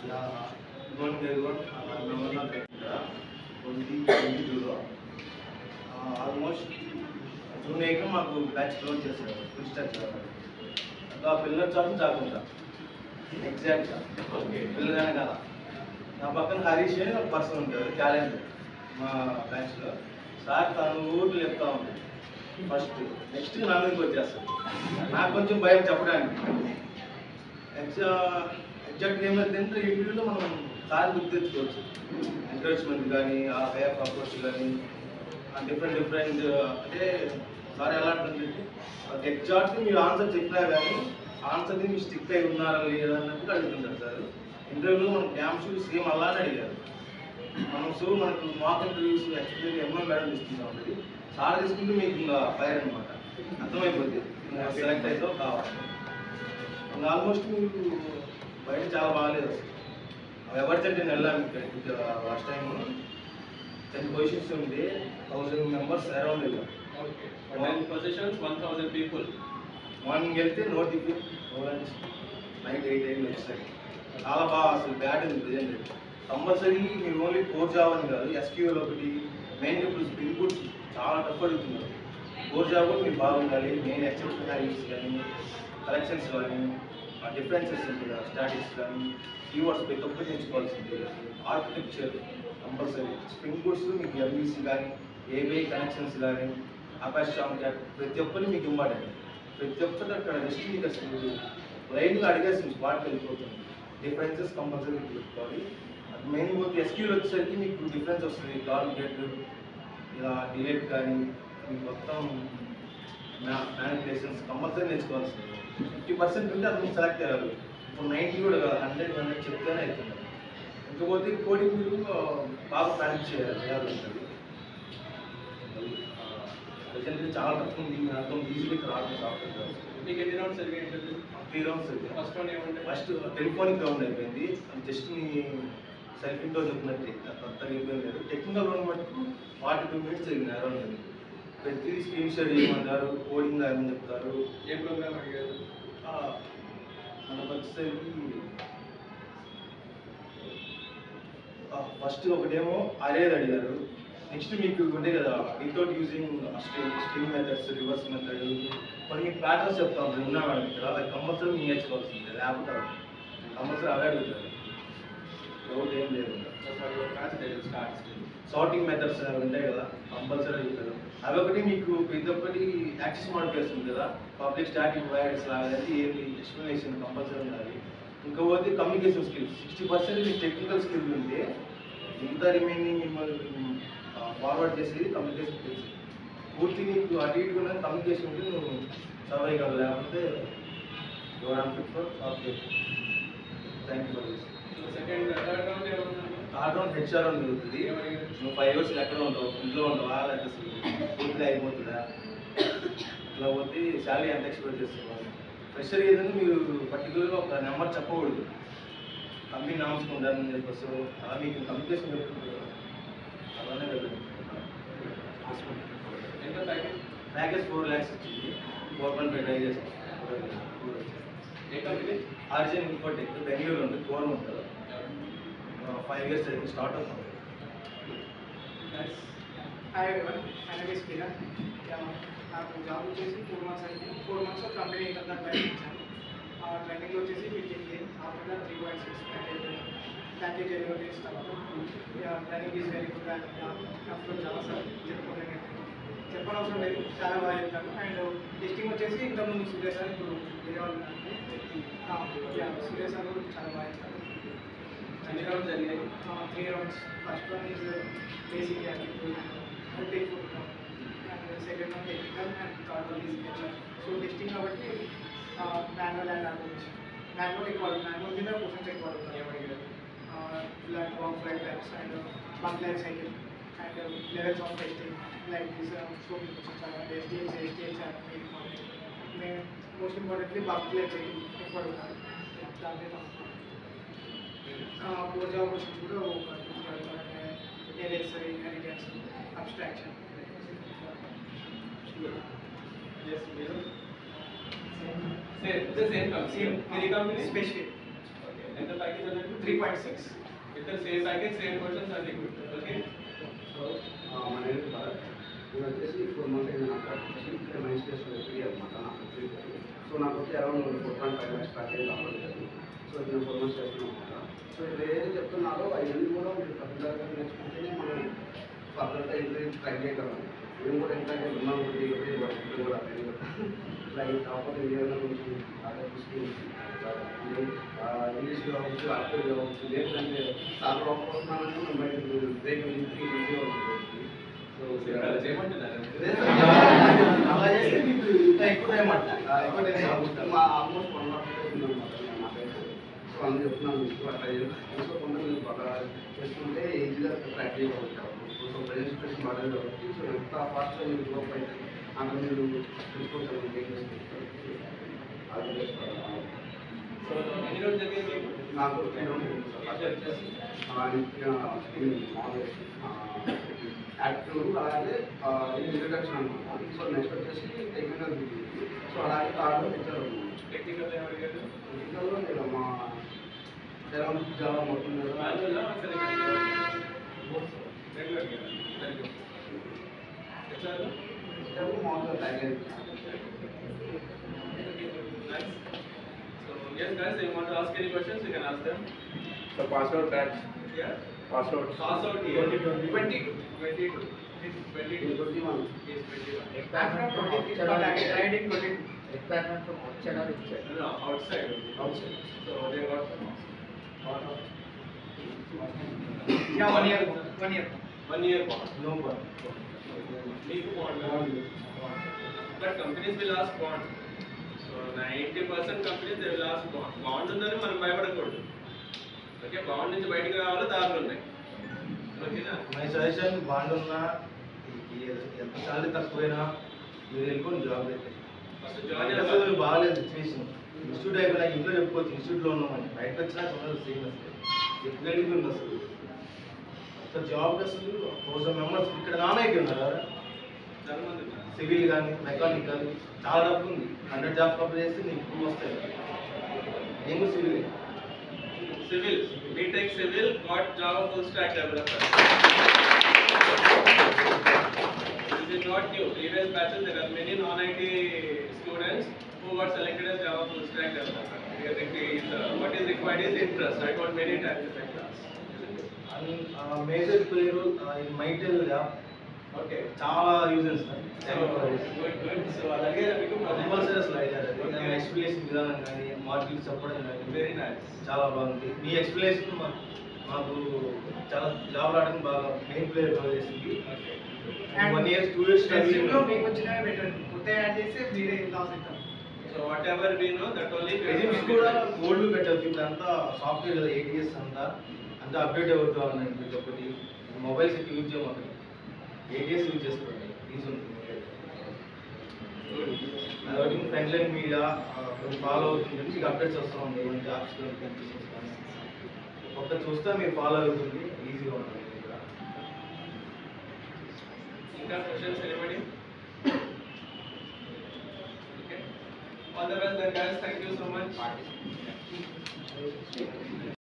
Almost June 8 మాకు batch close చేశారు full stack ఇంకా పిల్లల చాటు చాకుంటా ఎగ్జాక్ట్గా పిల్లగానే కదా. నా పక్కన హరీష్ అని ఒక పర్సన్ ఉంటారు క్యాలెండర్ మా బ్యాచ్లో. సార్ తను ఊర్లు చెప్తా ఉంటాడు ఫస్ట్, నెక్స్ట్ నా మీదకి వచ్చేస్తాడు. నాకు కొంచెం భయం చెప్పడానికి. ఎగ్జాక్ట్గా ఏమైందంటే ఇంటర్వ్యూలో మనం సార్ గుర్తెచ్చుకోవచ్చు. ఎంకరేజ్మెంట్ కానీ ఆ వే ఆఫ్ అప్రోచ్ కానీ డిఫరెంట్ అంటే సార్ ఎలా అంటుందంటే ఎగ్జాక్ట్గా మీరు ఆన్సర్ చెప్పినా కానీ ఆన్సర్ని మీరు స్టిక్ అయి ఉన్నారా లేదా అన్నట్టు అడుగుతుంటారు సార్. ఇంటర్వ్యూలో మనం డ్యామ్ షూట్ సేమ్ అలానే అడిగారు. మనకు మాక్ ఇంటర్వ్యూస్ యాక్చువల్లీ ఎన్నో మేడం తీసుకుంటా ఉంటుంది. సార్ తీసుకుంటే మీకు ఇంకా ఫైర్ అనమాట, అర్థమైపోతుంది సెలెక్ట్ అయితే కావాలి. ఇంకా ఆల్మోస్ట్ మీకు బయట చాలా బాగాలేదు అసలు. ఎవరికంటే నేను వెళ్ళాను ఇక్కడ లాస్ట్ టైం 10 పొజిషన్స్ ఉంది, 1000 మెంబర్స్ అరౌండ్ వెళ్ళాం. 10 positions, 1000 people. మార్నింగ్ వెళ్తే నైట్ 8 AM వచ్చేసరికి చాలా బాగా అసలు బ్యాడ్ ఉంది ప్రజెంట్. కంపల్సరీ మీరు ఓన్లీ కోర్ జాబ్ అని కాదు, ఎస్క్యూఎల్ ఒకటి మెయిన్ ఇప్పుడు ఇన్పుట్స్ చాలా టఫ్ అడుగుతున్నారు. కోర్ జాబ్ కూడా మీరు బాగుండాలి. మెయిన్ ఎక్సెప్షన్ వాల్యూస్ కానీ కలెక్షన్స్ కానీ డిఫరెన్సెస్ ఉంటుంది కదా, స్టాటిక్స్ కానీ కీవర్డ్స్ ప్రతి ఒక్కటి నేర్చుకోవాల్సింది. ఆర్కిటెక్చర్ కంపల్సరీ, స్ప్రింగ్ బూట్స్ మీకు ఎంబీసీ కానీ ఏబీఐ కనెక్షన్స్ కానీ అపాచీ క్యాట్ ప్రతి ఒక్కటి మీకు ఇంపార్టెంట్. ప్రతి ఒక్కటి అక్కడ జస్ట్ మీకు అసలు లైన్గా అడిగేస్తుంది, స్పాట్కి వెళ్ళిపోతుంది. డిఫరెన్సెస్ కంపల్సరీ పెట్టుకోవాలి. అది మెయిన్ పోతే ఎస్క్యూల్ వచ్చేసరికి మీకు డిఫరెన్స్ వస్తుంది. గాల్ గెట్ ఇలా డిలేట్ కానీ మీకు మొత్తం మ్యానిపులేషన్స్ కంపల్సరీ నేర్చుకోవాల్సింది. 50% ఉంటే అది సెలెక్ట్ అయ్యారు. ఇప్పుడు 90 కూడా కాదు, 100 చెప్తేనే అవుతుంది. ఇంకపోతే కోడింగ్ మీరు బాగా ప్రాక్టీస్ చేయాలి ఉంటుంది. ప్రజెంట్ చాలా టఫ్ ఉంది, అర్థం ఈజీగా రావడం సాఫ్ట్వేర్. మీకు ఎన్ని రౌండ్స్ జరిగాయి? 3 రౌండ్స్ జరిగాయి. ఫస్ట్ రౌండ్ ఏమంటే ఫస్ట్ టెలిఫోనిక్ రౌండ్ అయిపోయింది, జస్ట్ మీ సెల్ఫ్ ఇంట్లో చెప్పినట్టు కొత్తగా అయిపోయింది లేదు. టెక్నికల్ రౌండ్ మటుకు 42 minutes జరిగింది ఆ రౌండ్. ప్రతి స్క్రీన్ షేర్ చేయమంటారు, కోడింగ్ ఏమని చెప్తారు. ఏ ప్రోగ్రామ్ అడిగారు? మనకు వచ్చేసరికి ఫస్ట్ ఒకటేమో అరేది అడిగారు. నెక్స్ట్ మీకు ఉంటే కదా without using string methods, reverse method, కొన్ని ప్యాటర్న్స్ చెప్తా ఉంటారు. ఉన్నాం ఇక్కడ అది కంపల్సరీ మీరు నేర్చుకోవాల్సిందే, లేకపోతే కంపల్సరీ అవే అడుగుతారు. డౌట్ ఏం లేదు. సార్టింగ్ మెథడ్స్ అవి ఉంటాయి కదా, కంపల్సరీ అడుగుతారు. అవి ఒకటి మీకు ప్రతి ఒక్కటి యాక్సెస్ మోడిఫైర్స్ ఉంది కదా, పబ్లిక్ స్టాటిక్ వైర్స్ లాగా ఏంటి ఎక్స్ప్లెనేషన్ కంపల్సరీ ఉండాలి. ఇంకపోతే కమ్యూనికేషన్ స్కిల్స్ 60% మీకు టెక్నికల్ స్కిల్ ఉంటే మిగతా రిమైనింగ్ మిమ్మల్ని ఫార్వర్డ్ చేసేది కమ్యూనికేషన్ స్కిల్స్. పూర్తి నీకు అటు ఇటుగా కమ్యూనికేషన్ ఉంటే నువ్వు సర్వైవ్ కాదు, లేకపోతే your unfit for software. Thank you for this. Second third round ఏమన్నా? థర్డ్ రౌండ్ హెచ్ఆర్ రౌండ్ జరుగుతుంది. నువ్వు 5 years ఎక్కడ ఉంటావు, ఇంట్లో ఉంటావా లేకపోతే అసలు పూర్తిగా అయిపోతుందా, ఇట్లా పోతే శాలరీ ఎంత ఎక్స్పెక్ట్ చేస్తున్నారు. ఫ్రెషర్ ఏదైనా మీరు పర్టికులర్గా ఒక నెంబర్ చెప్పకూడదు, కంపెనీ నామ్స్ ఉండాలని చెప్పచ్చు. అలా మీకు కమ్యూనికేషన్ చెప్తుంటారు, అలానే వెళ్ళండి. ఎంత ప్యాకేజ్? ప్యాకేజ్ 4 lakhs వచ్చింది. 4.5 ట్రై చేస్తాం. ఏ కంపెనీ? ఆర్జిన్ ఇన్ఫోటెక్ బెంగళూరు ఉంది, కోర్ ఉంటుంది. 5 years అయితే స్టార్ట్ అవుతుంది. Hi everyone, my name is Kiran. నాకు జాబ్ వచ్చేసి 4 months అయింది. 4 months కంపెనీ ఇంటర్నల్ ట్రైనింగ్ ఇచ్చాను. ట్రైనింగ్లో వచ్చేసి 15 days, after that 3.6 package delivery చేస్తాను. Training is very good and అప్పుడు చాలా సార్ చెప్పనవసరం లేదు, చాలా బాగా చెప్తాను. అండ్ టెస్టింగ్ వచ్చేసి ఇంతకుముందు సురేష్ సార్, ఇప్పుడు వేరే వాళ్ళు సురేష్ సార్ కూడా చాలా బాగా చెప్తారు. ఎన్ని రౌండ్స్ జరిగాయి? 3 rounds. First one is basic aptitude and technical, and second one technical, and third one is HR. So testing కాబట్టి మాన్యువల్ అండ్ ఆటోమేషన్. మాన్యువల్ మీద క్వశ్చన్స్ ఎక్కువ అడుగుతారు. ఏమడిగారు? like work flight types and bug life cycle and levels of testing like this. So many questions are there. STLs are very important. Most importantly, bug life cycle important. Core job questions కూడా LSI, inheritance, abstraction. Yes, same company. Any company? Specific. Okay. And the package అనేది 3.6. ఇద్దరు same package same questions అన్ని okay. So మన name Bharat. నేను వచ్చేసి 4 months అయింది నాకు వచ్చేసి ఇక్కడ మైండ్ స్పేస్ ఫ్రీ అనమాట నాకు ఫ్రీ. సో నాకు వచ్చి అరౌండ్ 4.5 lakhs ప్యాకేజ్ ఆఫర్ చేశారు. సో నేను 4 months చేస్తున్నాను అనమాట. సో ఇక్కడ ఏదైతే చెప్తున్నారో అవన్నీ కూడా మీరు పర్టికులర్గా నేర్చుకుంటేనే మనం ఫర్దర్గా ఇంటర్వ్యూ ట్రై చేయగలం. మేము కూడా ఏంటంటే ఉన్నాం కూడా లైక్ కాకపోతే ఏదైనా కొంచెం ఇంగ్లీష్ కావచ్చు ఆర్టికల్ కావచ్చు ఏంటంటే చాలా ఒప్పుకుంటున్నామంటే మనం బయట బ్రేక్ ఈజీగా ఉంటుంది. సో అలా చేస్తే మీకు ఇంకా ఎక్కువ టైం ఎక్కువ టైం మా ఆల్మోస్ట్ 1.5 days ఉందన్నమాట నాకైతే. సో అందుకు చెప్తున్నాను మీకు అట్లా చేసుకోకుండా మీరు బాగా చేసుకుంటే ఈజీగా ట్రాక్ చేయగలుగుతారు. సో ప్రెజెంటేషన్ బాగా కాబట్టి సో ఎంత ఫాస్ట్గా మీరు గ్రోప్ అయితే అక్కడ మీరు తెలుసుకోవచ్చు అది సో ఎన్ని రోజులు జరిగింది మీకు? నాకు యాక్టివ్ అలాగే ఇంట్రడక్షన్ అనమాట. సో నెక్స్ట్ వచ్చేసి టెక్నికల్ సో అలాగే థర్డ్లో ఇచ్చారు. టెక్నికల్ ఎవరు అడిగారు? టెక్నికల్లో మీరు మా జనం జావా మొత్తం మాన్యువల్ రెగ్యులర్ మామూలుగా package. Nice. So yes guys, if you want to ask any questions, you can ask them. So password batch, Yeah. password. Pass out here. 22. 22. 21 Yes, 21. Background 23, but I tried in 22. Requirement from outside or inside? No, outside. outside. So they got Yeah, 1 year. 1 year. 1 year bond. No bond. Make bond. But companies will ask bond. So 90% companies they will ask bond. Bond ఉందని మనం భయపడకూడదు. Okay, bond నుంచి బయటకు రావాలో దారులు ఉన్నాయి. ఓకేనా? My suggestion bond ఉన్నా ఎంత సాలరీ తక్కువైనా మీరు వెళ్ళుకొని జాబ్ అయితే ఫస్ట్ జాయిన్ అసలు అవ్వాలి. బాగాలేదు సిచ్యువేషన్. ఇన్స్టిట్యూట్ అయిపోయినా ఇంట్లో చెప్పుకోవచ్చు ఇన్స్టిట్యూట్లో ఉన్నామని, బయటకు వచ్చినా సమస్య సేమ్ వస్తుంది. డిఫికల్టీగా ఉంది అసలు. అసలు జాబ్ అసలు 1000 members ఇక్కడ నానైకి ఉన్నారు కదా, చాలా మంది ఉన్నారు. సివిల్ కానీ మెకానిక్ కానీ చాలా డబ్బు ఉంది. 100 jobs అప్లై చేస్తే నీకు 2 వస్తాయి. నేను civil civil BTech civil got Java full stack developer. This is not new. Previous batches there are many non-IT students who got selected as Java full stack developer. What is required is interest. I got many times in my class. Major పేరు మైటెల్ app Okay. చాలా uses Good. So అలాగే మీకు compulsory అసలు అయ్యారు. Explanation విధానం కానీ మాటలు చెప్పడం కానీ వెరీ నైస్. చాలా బాగుంది. మీ ఎక్స్ప్లెనేషన్ మాకు చాలా జాబ్ రావడానికి బాగా మెయిన్ ప్లేయర్ చేసింది. And 1 year 2 years resume లో మీకు వచ్చినవి బెటర్. కొత్త యాడ్ చేస్తే మీరే లాస్ అవుతారు. So whatever we know that only we have resumes to కూడా be- ఓల్డ్ పెట్టచ్చు. ఇప్పుడు అంతా సాఫ్ట్వేర్ కదా, 8 years అంతా అప్డేట్ అవుతూ ఉన్నాయి. మీకు ఒకటి మొబైల్స్ ఎక్కువ యూజ్ చేయమంటారు, 8 years యూజ్ చేసుకోండి, ఈజీ ఉంటుంది. కాబట్టి ఫ్రంట్ లైన్ మీడియా కొంచెం ఫాలో అవుతుంది, మీకు అప్డేట్స్ వస్తూ ఉంటాయి. ఏమైనా జాబ్స్ కానీ కొత్త చూస్తే మీరు ఫాలో అవుతుంది, ఈజీగా ఉంటుంది ఇక్కడ. ఇంకా questions anybody? Okay. All the best then guys. Thank you so much.